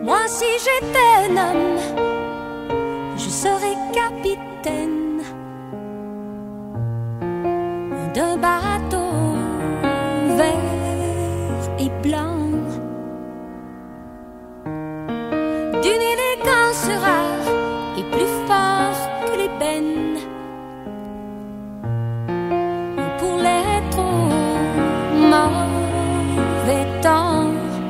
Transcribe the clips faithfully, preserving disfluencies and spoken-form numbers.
Moi si j'étais un homme, je serais capitaine d'un bateau vert et blanc, d'une élégance rare et plus fort que l'ébène. Pour les trop mauvais temps,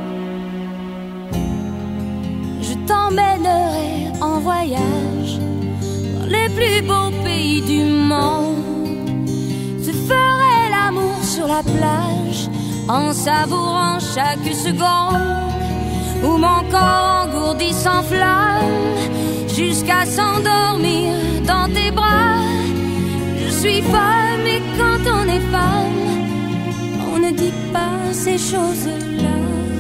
je t'emmènerai en voyage dans les plus beaux pays du monde. Je ferai l'amour sur la plage en savourant chaque seconde où mon corps engourdi s'enflamme jusqu'à s'endormir dans tes bras. Je suis femme et quand on est femme, on ne dit pas ces choses-là.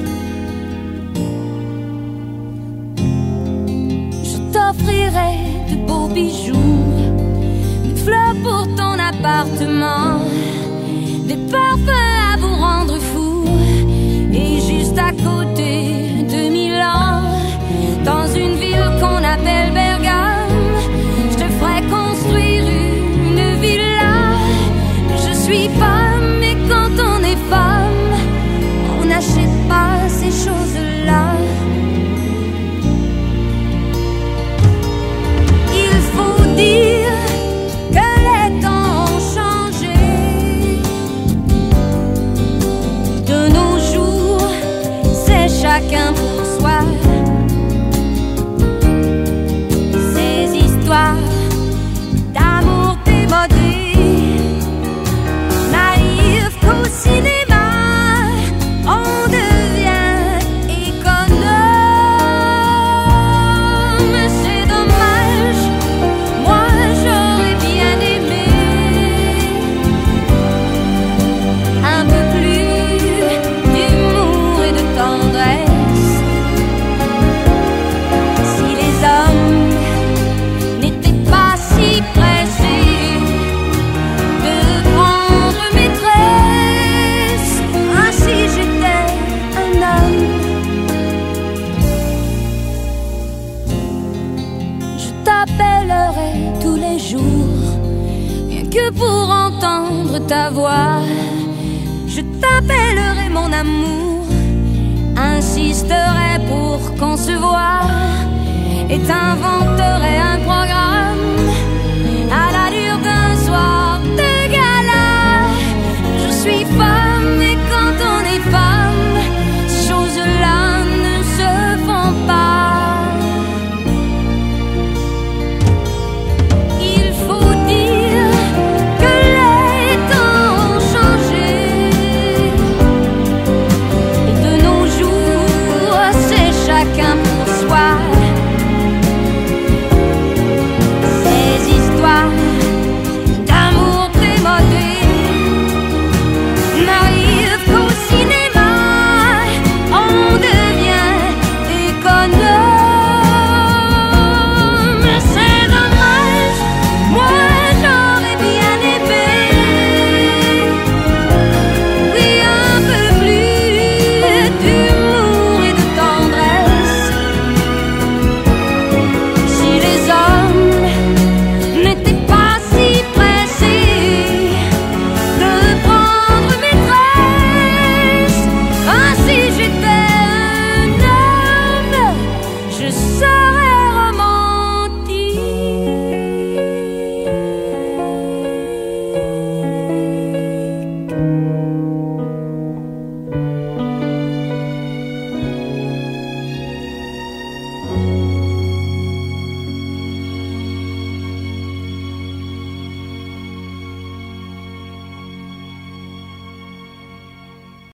Je t'offrirai de beaux bijoux, des fleurs pour ton appartement, des parfums à vous rendre fou. Et juste à côté de Milan, dans une ville qu'on appelle Bergame, je te ferai construire une villa. Je suis femme et quand on est femme, on n'achète pas ces choses-là. Il faut dire que les temps ont changé. De nos jours, c'est chacun pour soi. Ces histoires d'amour démodé, naïves qu'au cinéma, on devient économe. C'est dommage, moi j'aurais bien aimé un peu plus d'humour et de tendresse. Si les hommes n'étaient pas si pressés de prendre maîtresse, ah, si j'étais un homme, je t'appellerai tous les jours, rien que pour entendre ta voix. Je t'appellerai mon amour, insisterai pour qu'on se voie et t'invente